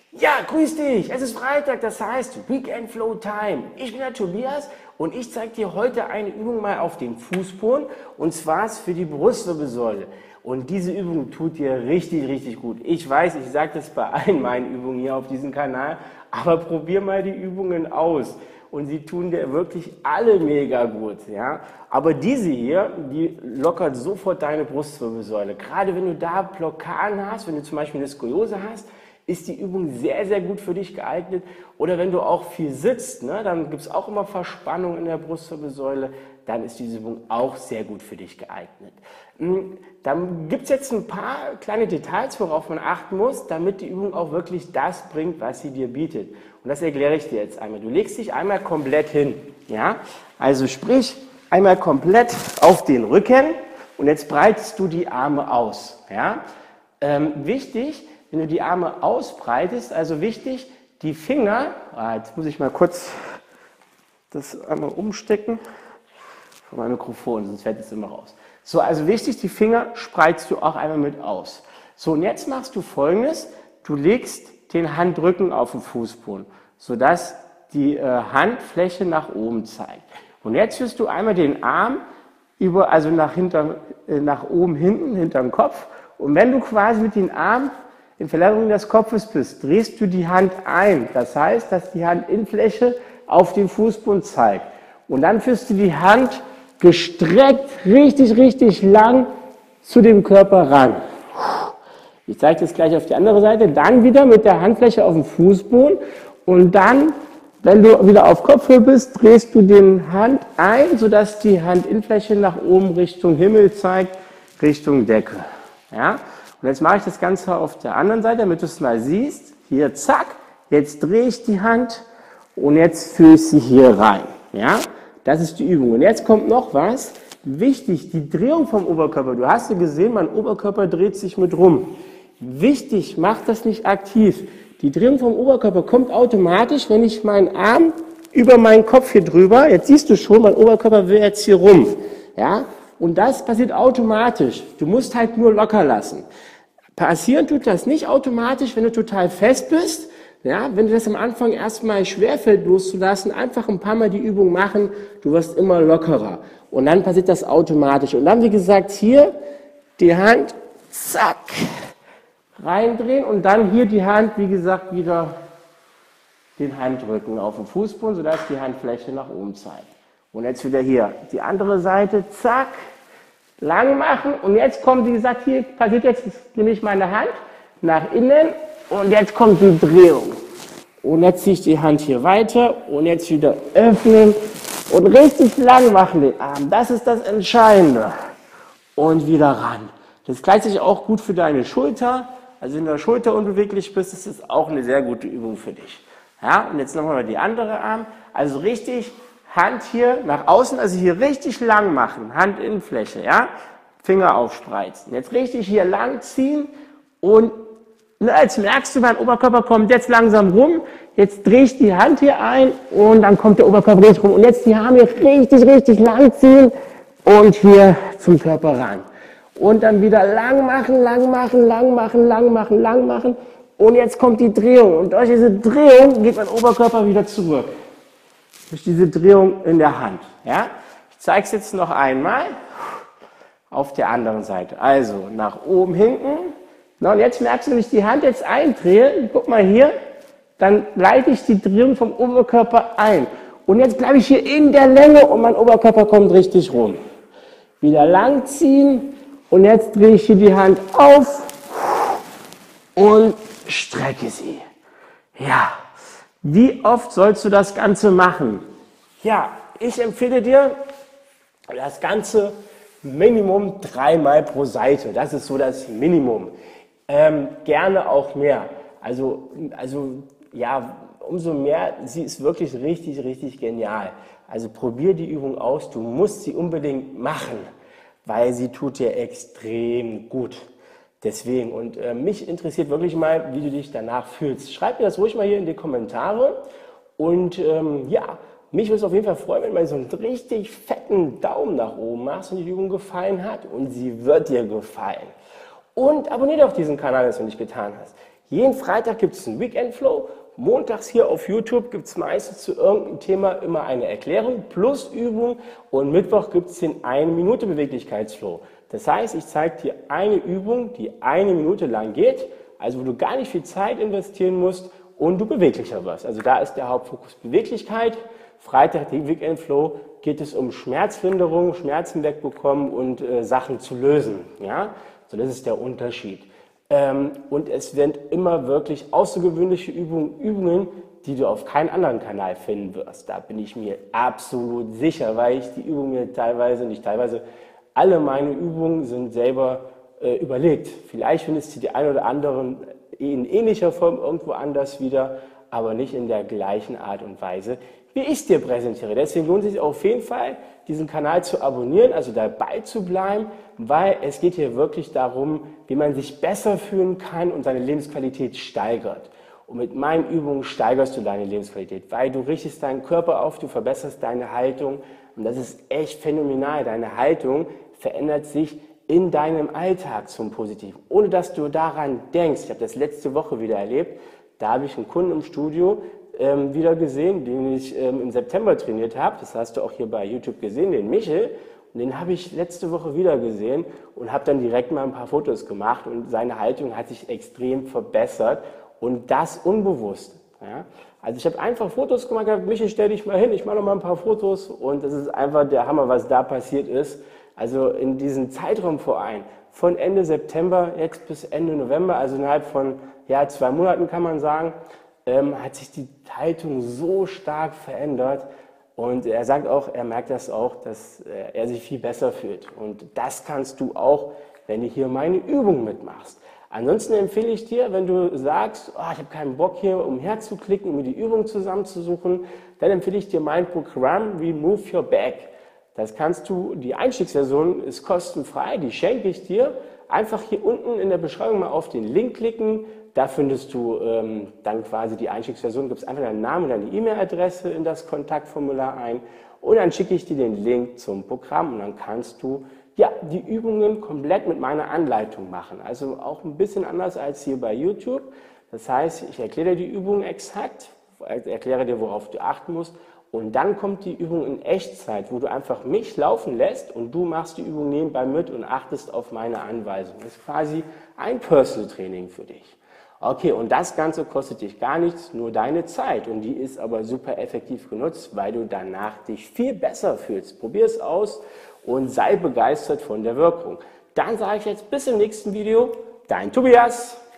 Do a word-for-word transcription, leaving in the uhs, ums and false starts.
Ja, grüß dich. Es ist Freitag, das heißt Weekend Flow Time. Ich bin der Tobias und ich zeige dir heute eine Übung mal auf den Fußboden und zwar ist für die Brustwirbelsäule. Und diese Übung tut dir richtig, richtig gut. Ich weiß, ich sage das bei allen meinen Übungen hier auf diesem Kanal, aber probier mal die Übungen aus. Und sie tun dir wirklich alle mega gut. Ja? Aber diese hier, die lockert sofort deine Brustwirbelsäule. Gerade wenn du da Blockaden hast, wenn du zum Beispiel eine Skoliose hast, ist die Übung sehr, sehr gut für dich geeignet. Oder wenn du auch viel sitzt, ne, dann gibt es auch immer Verspannung in der Brustwirbelsäule, dann ist diese Übung auch sehr gut für dich geeignet. Dann gibt es jetzt ein paar kleine Details, worauf man achten muss, damit die Übung auch wirklich das bringt, was sie dir bietet. Und das erkläre ich dir jetzt einmal. Du legst dich einmal komplett hin. Ja? Also sprich, einmal komplett auf den Rücken und jetzt breitest du die Arme aus. Ja? Ähm, wichtig, wenn du die Arme ausbreitest, also wichtig, die Finger, ah, jetzt muss ich mal kurz das einmal umstecken von meinem Mikrofon, sonst fällt es immer raus. So, also wichtig, die Finger spreizst du auch einmal mit aus. So, und jetzt machst du Folgendes, du legst den Handrücken auf den Fußboden, sodass die äh, Handfläche nach oben zeigt. Und jetzt führst du einmal den Arm über, also nach, hinter, äh, nach oben hinten, hinterm Kopf. Und wenn du quasi mit den Armen in Verlängerung des Kopfes bist, drehst du die Hand ein. Das heißt, dass die Handinnenfläche auf den Fußboden zeigt. Und dann führst du die Hand gestreckt, richtig, richtig lang zu dem Körper ran. Ich zeige das gleich auf die andere Seite. Dann wieder mit der Handfläche auf den Fußboden. Und dann, wenn du wieder auf Kopfhöhe bist, drehst du die Hand ein, sodass die Handinnenfläche nach oben Richtung Himmel zeigt, Richtung Decke. Ja? Und jetzt mache ich das Ganze auf der anderen Seite, damit du es mal siehst. Hier, zack, jetzt drehe ich die Hand und jetzt führe ich sie hier rein. Ja? Das ist die Übung. Und jetzt kommt noch was. Wichtig, die Drehung vom Oberkörper. Du hast ja gesehen, mein Oberkörper dreht sich mit rum. Wichtig, mach das nicht aktiv. Die Drehung vom Oberkörper kommt automatisch, wenn ich meinen Arm über meinen Kopf hier drüber, jetzt siehst du schon, mein Oberkörper will jetzt hier rum. Ja? Und das passiert automatisch. Du musst halt nur locker lassen. Passieren tut das nicht automatisch, wenn du total fest bist. Ja, wenn dir das am Anfang erstmal schwerfällt loszulassen, einfach ein paar Mal die Übung machen, du wirst immer lockerer. Und dann passiert das automatisch. Und dann, wie gesagt, hier die Hand, zack, reindrehen und dann hier die Hand, wie gesagt, wieder den Handrücken auf den Fußboden, sodass die Handfläche nach oben zeigt. Und jetzt wieder hier die andere Seite, zack, lang machen. Und jetzt kommt, wie gesagt, hier passiert jetzt nämlich meine Hand nach innen. Und jetzt kommt die Drehung. Und jetzt ziehe ich die Hand hier weiter und jetzt wieder öffnen und richtig lang machen den Arm. Das ist das Entscheidende. Und wieder ran. Das gleicht sich auch gut für deine Schulter. Also wenn du in der Schulter unbeweglich bist, ist das auch eine sehr gute Übung für dich. Ja, und jetzt nochmal die andere Arm. Also richtig Hand hier nach außen, also hier richtig lang machen. Handinnenfläche, ja. Finger aufspreizen. Jetzt richtig hier lang ziehen und jetzt merkst du, mein Oberkörper kommt jetzt langsam rum, jetzt drehe ich die Hand hier ein und dann kommt der Oberkörper richtig rum. Und jetzt die Arme richtig, richtig lang ziehen und hier zum Körper ran. Und dann wieder lang machen, lang machen, lang machen, lang machen, lang machen. Und jetzt kommt die Drehung. Und durch diese Drehung geht mein Oberkörper wieder zurück. Durch diese Drehung in der Hand. Ja? Ich zeige es jetzt noch einmal auf der anderen Seite. Also nach oben, hinten. Na, und jetzt merkst du, wenn ich die Hand jetzt eindrehe, guck mal hier, dann leite ich die Drehung vom Oberkörper ein. Und jetzt bleibe ich hier in der Länge und mein Oberkörper kommt richtig rum. Wieder lang ziehen und jetzt drehe ich hier die Hand auf und strecke sie. Ja, wie oft sollst du das Ganze machen? Ja, ich empfehle dir das Ganze Minimum dreimal pro Seite. Das ist so das Minimum. Ähm, gerne auch mehr. Also, also ja, umso mehr, sie ist wirklich richtig, richtig genial. Also probier die Übung aus, du musst sie unbedingt machen, weil sie tut dir extrem gut. Deswegen, und äh, mich interessiert wirklich mal, wie du dich danach fühlst. Schreib mir das ruhig mal hier in die Kommentare. Und ähm, ja, mich würde es auf jeden Fall freuen, wenn du mal so einen richtig fetten Daumen nach oben machst und die Übung gefallen hat. Und sie wird dir gefallen. und abonniere doch diesen Kanal, wenn du es noch nicht getan hast. Jeden Freitag gibt es einen Weekend Flow. Montags hier auf YouTube gibt es meistens zu irgendeinem Thema immer eine Erklärung plus Übung und Mittwoch gibt es den eine Minute Beweglichkeitsflow. Das heißt, ich zeige dir eine Übung, die eine Minute lang geht, also wo du gar nicht viel Zeit investieren musst und du beweglicher wirst. Also da ist der Hauptfokus Beweglichkeit. Freitag, den Weekend Flow, geht es um Schmerzlinderung, Schmerzen wegbekommen und äh, Sachen zu lösen. Ja? So, das ist der Unterschied. Ähm, und es werden immer wirklich außergewöhnliche Übungen, Übungen, die du auf keinem anderen Kanal finden wirst. Da bin ich mir absolut sicher, weil ich die Übungen mir teilweise, nicht teilweise, alle meine Übungen sind selber äh, überlegt. Vielleicht findest du die ein oder anderen in ähnlicher Form irgendwo anders wieder, aber nicht in der gleichen Art und Weise, wie ich es dir präsentiere. Deswegen lohnt es sich auf jeden Fall, diesen Kanal zu abonnieren, also dabei zu bleiben, weil es geht hier wirklich darum, wie man sich besser fühlen kann und seine Lebensqualität steigert. Und mit meinen Übungen steigerst du deine Lebensqualität, weil du richtest deinen Körper auf, du verbesserst deine Haltung und das ist echt phänomenal. Deine Haltung verändert sich in deinem Alltag zum Positiven, ohne dass du daran denkst. Ich habe das letzte Woche wieder erlebt, da habe ich einen Kunden im Studio ähm, wieder gesehen, den ich ähm, im September trainiert habe. Das hast du auch hier bei YouTube gesehen, den Michel. Und den habe ich letzte Woche wieder gesehen und habe dann direkt mal ein paar Fotos gemacht und seine Haltung hat sich extrem verbessert und das unbewusst. Ja? Also ich habe einfach Fotos gemacht, gesagt, Michel, stell dich mal hin, ich mache noch mal ein paar Fotos und das ist einfach der Hammer, was da passiert ist. Also in diesem Zeitraum vor ein, von Ende September jetzt bis Ende November, also innerhalb von ja, zwei Monaten kann man sagen, ähm, hat sich die Haltung so stark verändert. Und er sagt auch, er merkt das auch, dass er sich viel besser fühlt. Und das kannst du auch, wenn du hier meine Übung mitmachst. Ansonsten empfehle ich dir, wenn du sagst, oh, ich habe keinen Bock hier umherzuklicken, um mir die Übung zusammenzusuchen, dann empfehle ich dir mein Programm Remove Your Back. Das kannst du, die Einstiegsversion ist kostenfrei, die schenke ich dir. Einfach hier unten in der Beschreibung mal auf den Link klicken. Da findest du ähm, dann quasi die Einstiegsversion, gibst einfach deinen Namen und deine E-Mail-Adresse in das Kontaktformular ein und dann schicke ich dir den Link zum Programm und dann kannst du ja, die Übungen komplett mit meiner Anleitung machen. Also auch ein bisschen anders als hier bei YouTube. Das heißt, ich erkläre dir die Übung exakt, erkläre dir, worauf du achten musst und dann kommt die Übung in Echtzeit, wo du einfach mich laufen lässt und du machst die Übung nebenbei mit und achtest auf meine Anweisung. Das ist quasi ein Personal Training für dich. Okay, und das Ganze kostet dich gar nichts, nur deine Zeit. Und die ist aber super effektiv genutzt, weil du danach dich viel besser fühlst. Probier es aus und sei begeistert von der Wirkung. Dann sage ich jetzt bis im nächsten Video. Dein Tobias.